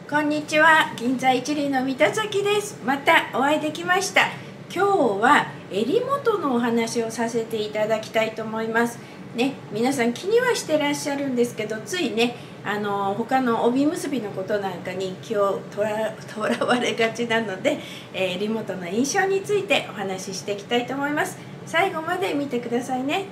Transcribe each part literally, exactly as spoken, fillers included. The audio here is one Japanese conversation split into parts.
こんにちは、銀座一里の三田崎です。またお会いできました。今日は襟元のお話をさせていただきたいと思いますね。皆さん気にはしてらっしゃるんですけど、ついねあの他の帯結びのことなんかに気をとらとらわれがちなので、えー、襟元の印象についてお話ししていきたいと思います。最後まで見てくださいね。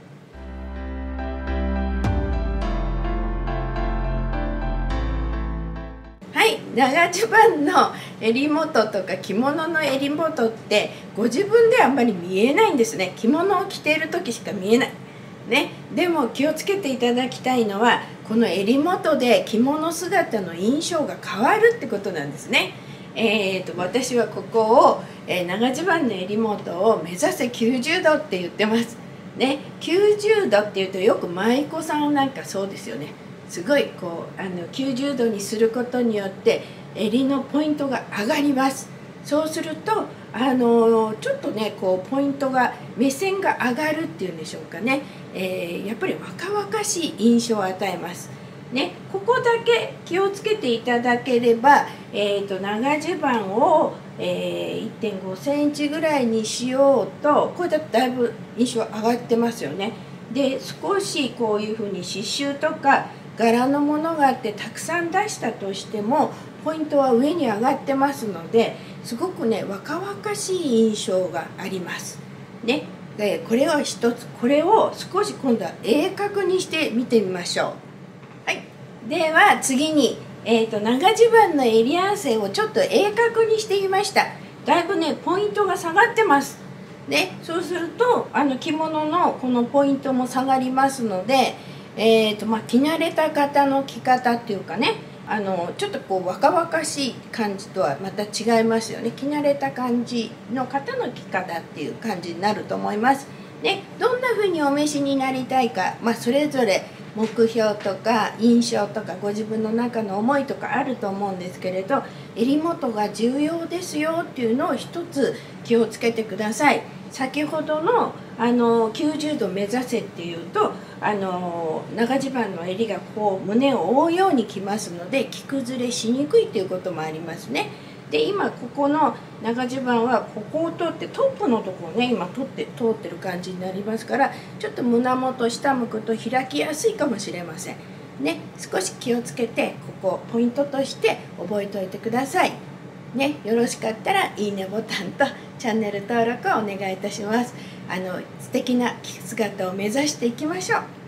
はい、長襦袢の襟元とか着物の襟元ってご自分ではあんまり見えないんですね。着物を着ている時しか見えない、ね、でも気をつけていただきたいのはこの襟元で着物姿の印象が変わるってことなんですね。えーと、私はここを、えー、長襦袢の襟元を目指せきゅうじゅうどって言ってますね。きゅうじゅうどっていうとよく舞妓さんなんかそうですよね。すごいこうあのきゅうじゅうどにすることによって襟のポイントが上がります。そうするとあのちょっとねこうポイントが目線が上がるっていうんでしょうかね、えー、やっぱり若々しい印象を与えますね。ここだけ気をつけていただければ、えー、と長襦袢を、えー、いってんごセンチぐらいにしようとこれだとだいぶ印象上がってますよね。で少しこういうふうに刺繍とか柄のものがあってたくさん出したとしてもポイントは上に上がってますのですごくね若々しい印象がありますね。でこれを一つこれを少し今度は鋭角にして見てみましょう。はい、では次に、えー、と長襦袢の襟合わせをちょっと鋭角にしてみました。だいぶねポイントが下がってますね。そうするとあの着物のこのポイントも下がりますのでえーとまあ、着慣れた方の着方っていうかねあのちょっとこう若々しい感じとはまた違いますよね。着慣れた感じの方の着方っていう感じになると思います。ね、どんな風にお召しになりたいか、まあ、それぞれ目標とか印象とかご自分の中の思いとかあると思うんですけれど襟元が重要ですよっていうのを一つ気をつけてください。先ほどのあのきゅうじゅうど目指せっていうとあの長襦袢の襟がこう胸を覆うようにきますので着崩れしにくいということもありますね。で今ここの長襦袢はここを通ってトップのところをね今通って通ってる感じになりますからちょっと胸元下向くと開きやすいかもしれませんね。少し気をつけてここポイントとして覚えておいてくださいね。よろしかったらいいねボタンとチャンネル登録をお願いいたします。あの素敵な着姿を目指していきましょう。